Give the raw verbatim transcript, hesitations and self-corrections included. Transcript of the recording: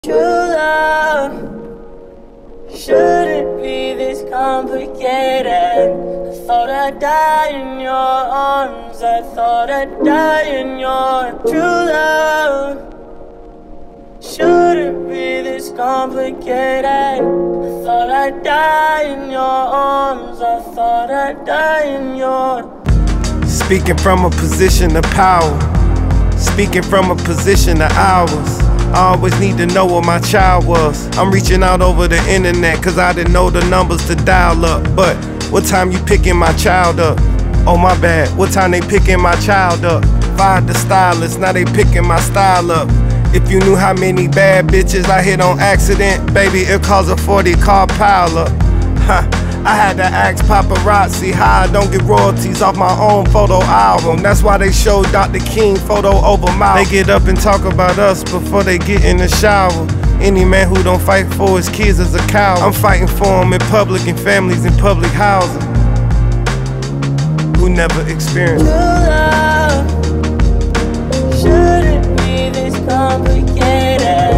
True love shouldn't be this complicated. I thought I'd die in your arms. I thought I'd die in your true love. Shouldn't be this complicated. I thought I'd die in your arms. I thought I'd die in your. Speaking from a position of power, speaking from a position of hours. I always need to know where my child was. I'm reaching out over the internet cause I didn't know the numbers to dial up. But what time you picking my child up? Oh my bad, what time they picking my child up? Fired the stylist, now they picking my style up. If you knew how many bad bitches I hit on accident, baby, it caused a forty car pile up. Huh. I had to ask paparazzi how I don't get royalties off my own photo album. That's why they show Doctor King photo over mouth. They get up and talk about us before they get in the shower. Any man who don't fight for his kids is a coward. I'm fighting for them in public and families in public housing who never experienced true love shouldn't be this complicated.